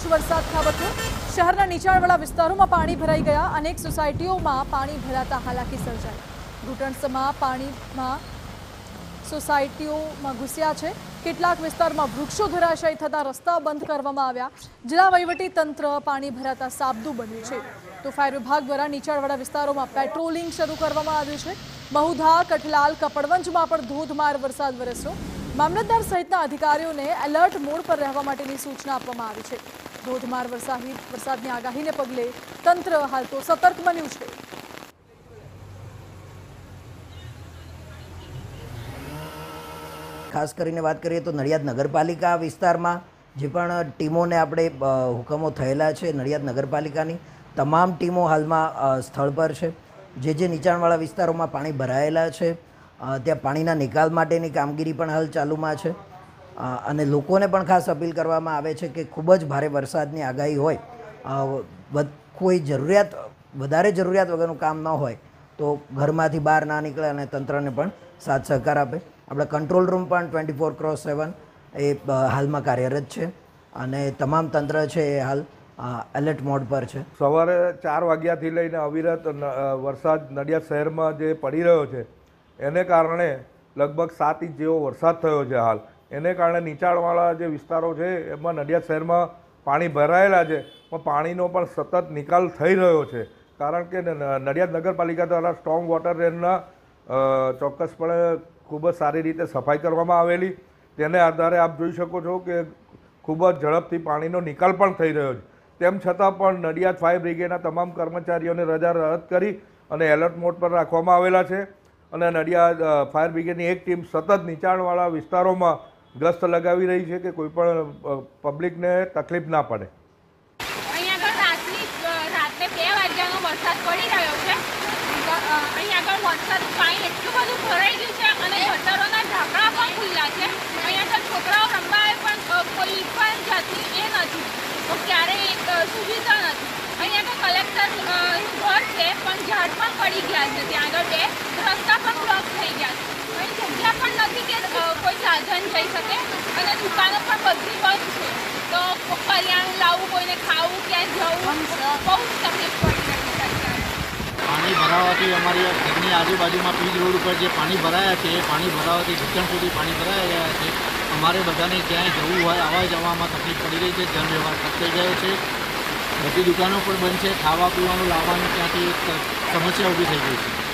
Inch वरसाद खाबक्यो। शहरना नीचाणवाळा विस्तारों पाणी भराई गया। अनेक सोसायटीओं में पाणी भराता हालाकी सर्जाई। घूंटणसमा पाणी सोसायटीओं में घुस्या है। કેટલાક વિસ્તારમાં વૃક્ષો ધરાશાયી થતા રસ્તા બંધ કરવામાં આવ્યા। જિલ્લા વહીવટી તંત્ર પાણી ભરાતા સાબદું બન્યું છે, તો ફાયર વિભાગ દ્વારા નીચાણવાળા વિસ્તારોમાં પેટ્રોલિંગ શરૂ કરવામાં આવ્યું છે। બહુધા, કઠલાલ, કપડવંજમાં પણ ધોધમાર વરસાદ વરસ્યો। મામલતદાર સહિતના અધિકારીઓને એલર્ટ મોડ પર રહેવા માટેની સૂચના આપવામાં આવી છે। ધોધમાર વરસાદની આગાહીને પગલે તંત્ર હાલ તો સતર્ક બન્યું છે। ખાસ કરીને વાત કરીએ તો નડિયાદ નગરપાલિકા વિસ્તારમાં જે પણ ટીમોને આપણે હુકમો થયેલા છે, નડિયાદ નગરપાલિકાની તમામ ટીમો હાલમાં સ્થળ પર છે। જે નીચાણવાળા વિસ્તારોમાં પાણી ભરાયેલા છે ત્યાં પાણીના નિકાલ માટેની કામગીરી પણ હાલ ચાલુમાં છે। અને લોકોને પણ ખાસ અપીલ કરવામાં આવે છે કે ખૂબ જ ભારે વરસાદની આગાહી હોય, કોઈ વધારે જરૂરિયાત વગરનું કામ ન હોય તો ઘરમાંથી બહાર ના નીકળે અને તંત્રને પણ સાથ સહકાર આપે। આપણે કંટ્રોલ રૂમ પણ 24/7 એ હાલમાં કાર્યરત છે અને તમામ તંત્ર છે એ હાલ એલર્ટ મોડ પર છે। સવારે 4 વાગ્યાથી લઈને અવિરત વરસાદ નડિયાદ શહેરમાં જે પડી રહ્યો છે એને કારણે લગભગ 7 ઇંચ જેવો વરસાદ થયો છે। હાલ એને કારણે નીચાણવાળા જે વિસ્તારો છે એમાં નડિયાદ શહેરમાં પાણી ભરાયેલા છે, પણ પાણીનો પણ સતત નિકાલ થઈ રહ્યો છે, કારણ કે નડિયાદ નગરપાલિકા દ્વારા સ્ટ્રોંગ વોટર રેનના ચોક્કસપણે ખૂબ જ સારી રીતે સફાઈ કરવામાં આવેલી। તેને આધારે આપ જોઈ શકો છો કે ખૂબ જ ઝડપથી પાણીનો નિકાલ પણ થઈ રહ્યો છે। તેમ છતાં પણ નડિયાદ ફાયર બ્રિગેડના તમામ કર્મચારીઓને રજા રદ કરી અને એલર્ટ મોડ પર રાખવામાં આવેલા છે અને નડિયાદ ફાયર બ્રિગેડની એક ટીમ સતત નીચાણવાળા વિસ્તારોમાં ગસ્ત લગાવી રહી છે કે કોઈ પણ પબ્લિકને તકલીફ ના પડે। અહીંયા આગળ રાત્રે 2 વાગ્યાનો વરસાદ પડી રહ્યો છે। અહીંયા આગળ વરસાદ પાણી એટલું બધું ભરાઈ ગયું છે અને ગટરોના ઢાંકણા પણ ખુલ્લા છે। અહીંયા આગળ છોકરાઓ રમવા પણ કોઈ પણ જાતની એ નથી, તો ક્યારેય સુવિધા નથી। અહીંયા આગળ કલેક્ટર ઘર છે પણ ઝાડ પણ પડી ગયા છે, ત્યાં આગળ 2 રસ્તા પણ બ્લોક થઈ ગયા છે। અહીં જગ્યા પણ નથી કે કોઈ સાધન જઈ શકે અને દુકાનો પણ બધી બંધ છે, તો કરિયાણું લાવવું, કોઈને ખાવું, ક્યાં જવું બહુ તકલીફ પડી રહી છે। પાણી ભરાવાથી અમારી ઘરની આજુબાજુમાં પીજ રોડ ઉપર જે પાણી ભરાયા છે એ પાણી ભરાવાથી ઘૂંટણ સુધી પાણી ભરાઈ રહ્યા છે। અમારે બધાને ક્યાંય જવું હોય, આવવા જવામાં તકલીફ પડી રહી છે, જનવ્યવહાર કચાઈ ગયો છે, બધી દુકાનો પણ બંધ છે, ખાવા પીવાનું લાવવાનું ત્યાંથી સમસ્યા ઊભી થઈ ગઈ છે।